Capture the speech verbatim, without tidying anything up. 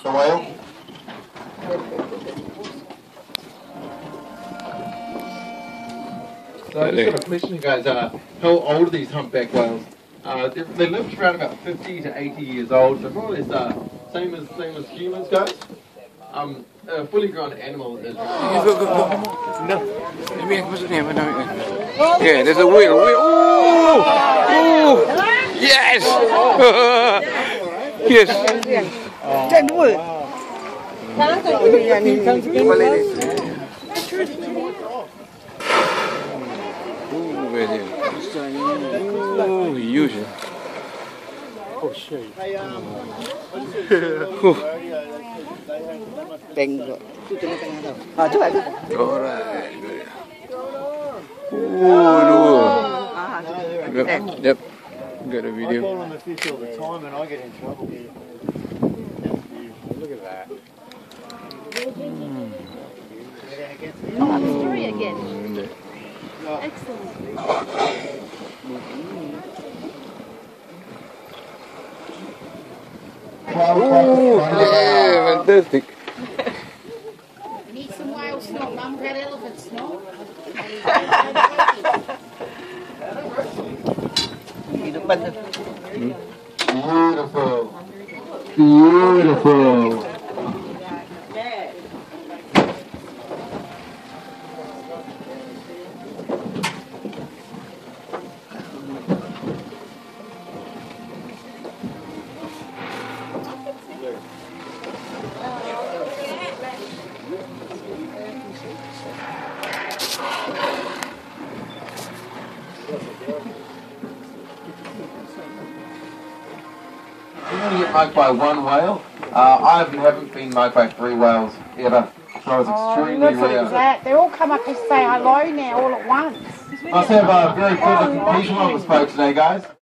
The whale? So I just got a question, guys. Uh, how old are these humpback whales? Uh, they, they live around about fifty to eighty years old, so more or less uh, same as same as humans, guys. Um, a fully grown animal is. No. Yeah, there's a wheel. wheel. Ooh! Ooh! Yes! Yes! Ooh, Ooh, huge. Oh, shit. Alright. Ooh, yep, yep. Got a video. I call them a fish all the time and I get in trouble. Look at that. Mm. Oh, that's three again. Excellent. Ooh, yeah, fantastic. Need some whale snot, Mum. Red elephant snot. Beautiful. Beautiful. You want to get mugged by one whale? Uh, I haven't been mugged by three whales ever. So it's extremely oh, look rare. at that. They all come up and say hello now all at once. Must have a very clever completion on this boat today, guys.